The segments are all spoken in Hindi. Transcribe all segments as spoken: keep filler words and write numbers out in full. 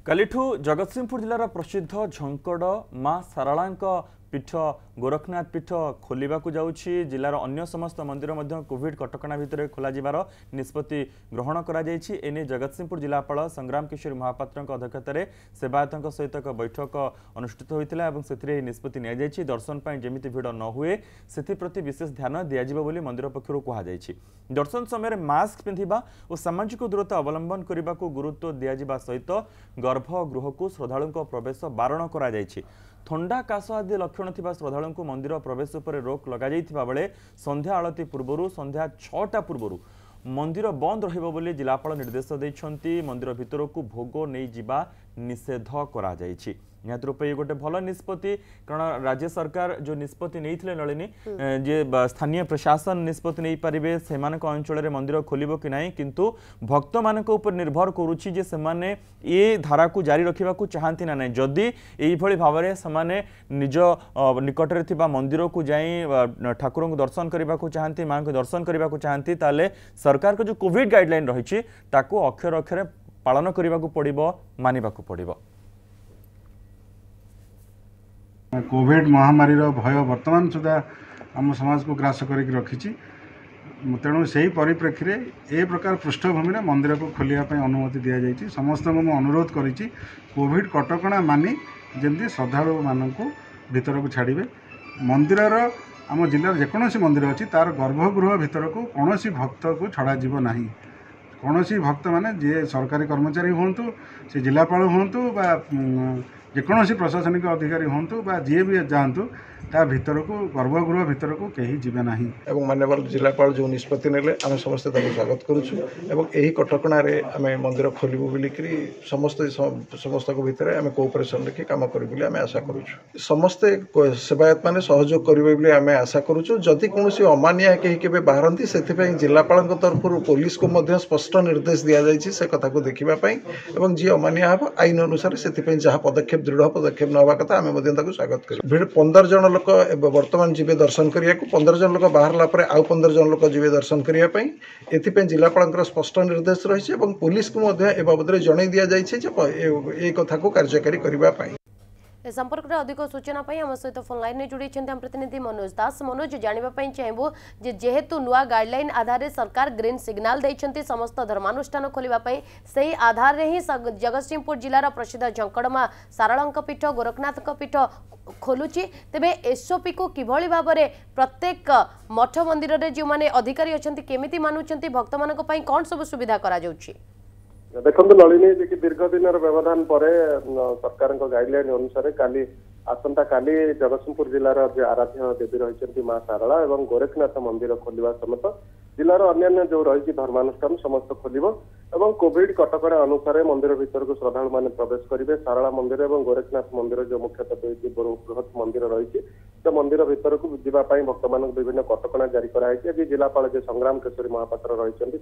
कालीठू जगतसिंहपुर जिलार प्रसिद्ध झंकड़ माँ सारालांक पीठ गोरखनाथ पीठ खोलिबा को जाउछि। जिलार अन्य समस्त मंदिर मध्य कोविड कटकणा भितर खोला जिबार निष्पत्ति ग्रहण करा जायछि। एने जगतसिंहपुर जिलापाल संग्राम किशोर महापात्रक अध्यक्षतार सेवायतों सहित एक बैठक अनुष्ठित होता और से निष्पत्ति नि जायछि। दर्शन पर जमिति भिड़ न हुए से विशेष ध्यान दिज्व बोली मंदिर पक्षर कहुଯାଇଛି। दर्शन समय मास्क पिंधिबा और सामाजिक दूरता अवलंबन करने को गुरुत्व दिज्वा सहित गर्भगृह को श्रद्धालु प्रवेश बारण करा जायछि। थंडा काश आदि लक्षण थिबा श्रद्धालु को मंदिर प्रवेश पर रोक लग बेले संध्या आलती पूर्व संध्या छटा पूर्व मंदिर बंद रहिबो बोली जिलापाल निर्देश देइछंती। मंदिर भितर को भोग नहीं जिबा निषेध करा जायछि। निहत रूप ये गोटे भल निष्पत्ति कारण राज्य सरकार जो निष्पत्ति नहीं नलिनी जे स्थानीय प्रशासन निष्पत्ति नहीं पारे से अंचल मंदिर खोल कि ना किंतु भक्त मान उपर निर्भर करुच्ची जे से माने ये धारा को जारी रखा चाहती ना ना जदि यही भाव में से निज निकटरे थिबा मंदिर को जाई ठाकुर को दर्शन करने को चाहती माँ को दर्शन करने को चाहती ताले सरकार को जो कोविड गाइडलाइन रही अक्षर अक्षर पालन करने को पड़ो मानवा पड़ो। कोविड महामारी भय वर्तमान सुधा आम समाज को ग्रास करके रखी। तेणु से ही परिप्रेक्षी ए प्रकार पृष्ठभूमि में मंदिर को खोलिया अनुमति दि जाएगी। समस्त को अनुरोध करी कोविड कटकणा मानि जमी श्रद्धालु मानक भीतर को छाड़े। मंदिर आम जिलार जेकोसी मंदिर अच्छी तार गर्भगृह भीतर को कौन भक्त को छड़ा जीव ना। कौन भक्त माने जे सरकारी कर्मचारी हूँ से जिलापाल हूँ बा जेकोसी प्रशासनिक अधिकारी हूँ बा जी भी जातु ता भीतर को गर्भगृह भीतर को कहीं जीवे ना। माननीय जिलापाल जो निष्पत्ति नेले आम समस्ते स्वागत करुचु एवं यही कटकणार आम मंदिर खोलू बोलिकी समस्त समस्त भितर आम कोऑपरेशन रखी काम करूँ आम आशा करुचु। समस्ते सेवायत मैंने सहयोग करेंगे आम आशा करुचु। जदि कौन अमानिया कहीं के बाहरती से जिलापाल तरफ पुलिस को मध्य स्पष्ट निर्देश दि जाएगी से कथा को देखापी और जी अमानिया हम आईन अनुसार से जहाँ पदक्षेप दृढ़ पदक्षेप नवा कथा आम स्वागत कर। पंदर जन लोक वर्तमान जीवे दर्शन करिया को पंदर जन लोक बाहरला परे आउ पंदर जन लोक जीवे दर्शन करिया पई एथिपे जिलापाल स्पष्ट निर्देश रही है और पुलिस को मध्य ए बाबद जणाई दिया जाइछे जे ए कथा को कार्यकारी करबा पई। ए संपर्क में अधिक सूचना आम सहित फोन लाइन में जोड़ी हम प्रतिनिधि मनोज दास। मनोज जानापी चाहबू जे जेहेतु नुआ गाइडलाइन आधार सरकार ग्रीन सिग्नाल देइछंती समस्त धर्मानुष्ठान खोलिबापई से आधार ही जगतसिंहपुर जिलार प्रसिद्ध झंकड़मा सारालांक पीठ गोरखनाथ पीठ खोलुची। तेबे एसओपी को किभली भाव में प्रत्येक मठ मंदिर रे जो माने अधिकारी अछंती केमिति मानुचंती भक्त मानक पई कोन सब सुविधा करा जाउची? देखो नलिनी जी की दीर्घ दिन व्यवधान पर सरकार गाइडलाइन अनुसार काली आसंता काली जगतसिंहपुर जिलार आराध्य देवी रही माँ साराला और गोरखनाथ मंदिर खोलिबा समेत जिलार अन्य जो रही धर्मानुष्ठान समस्त खोल और कोविड कटकणा अनुसार मंदिर भीतर को श्रद्धालु माने प्रवेश करेंगे। साराला मंदिर और गोरखनाथ मंदिर जो मुख्यतः बृहत मंदिर रही तो मंदिर भीतर को जावाई भक्त मान विभिन्न कटकणा जारी कराई। जिलापाल जो संग्राम किशोर महापात्र रही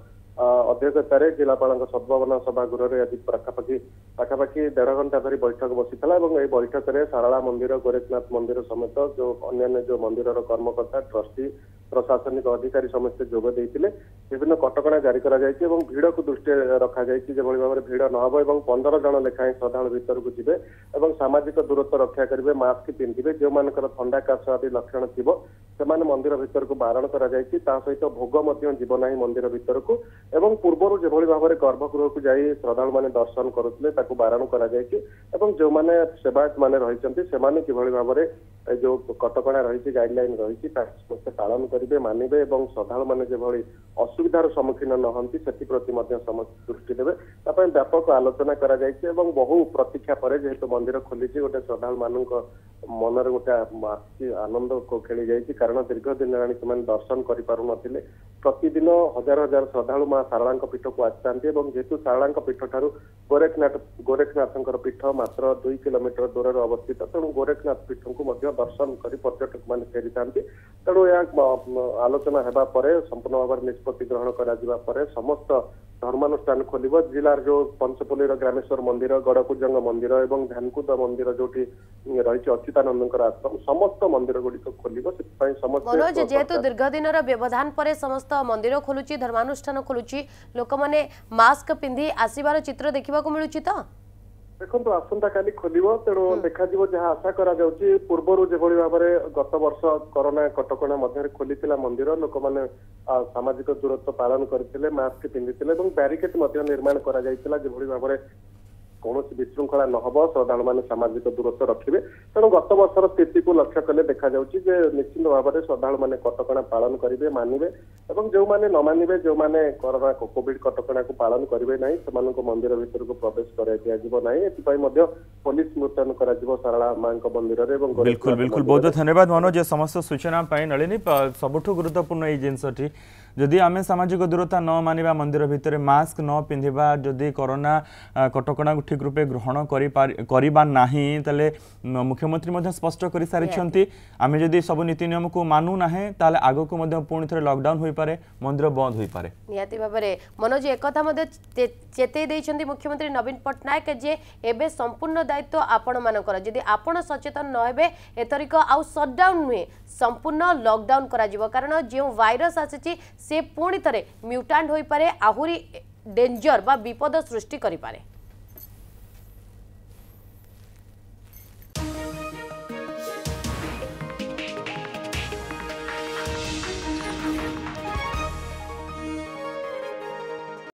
अध्यक्षतार जिलापाल सद्भावना सभागृह आज पाखापाखि पाखापाखि देढ़ घंटा धरी बैठक बसी बैठक में साराला मंदिर गोरखनाथ मंदिर समेत जो अन्य जो मंदिर कर्मकर्ता ट्रस्टी प्रशासनिक अधिकारी समस्ते जोग देते विभिन्न कटकणा जारी करा जायछि एवं भीड़ को दृष्टि रखा जायछि जे भाव में भीड़ न हो एवं पंद्रह जन लेखाएं श्रद्धालु भीतर को जीवे एवं सामाजिक दूरत्व रक्षा करेंगे मास्क पिंधिबे जो मानकर थंडा काश आदि लक्षण थिबो सेमाने मंदिर भीतर को बारण करा जायछि। ता सहित भोग मध्य जीव नाही मंदिर भीतर को एवं पूर्व जो भाव में गर्भगृह को जाई श्रद्धालु माने दर्शन करुଥିଲେ ताकू बारण करा जायछि एवं जो माने सेवायत माने रहिसंती सेमाने किभली भाव में जो कटकणा रही गाइडलाइन रही समस्ते पालन करेंगे मानवे और श्रद्धालु मैंने जो असुविधार सम्मुखीन नहंती से समस्त दृष्टि देवे व्यापक आलोचना करा जायछि एवं बहु प्रतीक्षा पर जेहेतु मंदिर खोली गोटे श्रद्धालु मान मनर गोटे आनंद को खेली जाइए कारण दीर्घ दिन हेलाणी से दर्शन कर पारु नथिले। प्रतिदिन हजार हजार श्रद्धालु माँ सारालांक पीठ को आसि जेहेतु सारालांक पीठ ठारू गोरखनाथ गोरखनाथ पीठ मात्र दुई किलोमीटर दूर अवस्थित तेणु गोरखनाथ पीठ को दर्शन कर पर्यटक मान फेरी था तेणु यह आलोचना होगा संपूर्ण भाव निष्पत्ति ग्रहण कर समस्त धर्मानुष्ठान खोल जिलार जो पंचपल्लीर ग्रामेश्वर मंदिर गड़कुजंग मंदिर और ध्यानकुद मंदिर जो रही अच्युतानंद आश्रम समस्त मंदिर गुड़िक खोल मनोज जेहेतु दीर्घ दिन व्यवधान पर समस्त मंदिर खोलुची धर्मानुष्ठान खोलुची लोक माने मास्क पिंधि आसीबार चित्र देखा मिलूची तो देखो आसंता काली खोलिबो तेणु देखा जिवो जहाँ आशा करा जाउची पूर्वरु जेभଳି भाबरे गत वर्ष कोरोना कटकणा मध्य खोलिथिला मंदिर लोक माने सामाजिक दूरत्व पालन करथिले मास्क पिंधिथिले एवं बैरिकेड मध्य निर्माण करा जायतिला जेभଳି भाबरे कौन विशृंखला न हम श्रद्धा मैंने सामाजिक दूरत्व रखिए तेणु गत वर्षर स्थिति को लक्ष्य कले देखा निश्चित भाव में श्रद्धा मैंने कटकणा पालन करेंगे मानवे और जो मैंने न मानवे जो मैंने कोरोना कोविड कटकणा को पालन करेंगे ना से मंदिर भीतर को प्रवेश कर दिज्ना ए पुलिस मुतयन कर सारला माँ मंदिर में। बिल्कुल बिल्कुल बहुत बहुत धन्यवाद मनोज ये समस्त सूचना नलिनी सबुठ गुरुत्वपूर्ण ये जिनसटी जदि आम सामाजिक दूरता न मानिबा मंदिर भितर मास्क न पिंधिबा जदि कोरोना कटकणा को ठीक रूपे ग्रहण करिबा नाही तले मुख्यमंत्री मध्य स्पष्ट कर सारी आम जदि सब नीति नियम को मानु ना ताले आगो को मध्य पुणी थे लॉकडाउन होई पारे मंदिर बंद होई पारे। निहाती भाबरे मनोज एक कथा मध्य चेतई देइछन्ती मुख्यमंत्री नवीन पट्टनायक जे एबे संपूर्ण दायित्व आपण मानकर जदि आपण सचेतन न हेबे एतरिक आउ शटडाउन नुहे संपूर्ण लॉकडाउन करा जिवो कारण जे वायरस आसी से पुणी थे म्यूटांट होई पारे आहुरी डेंजर बा विपद सृष्टि करि पारे।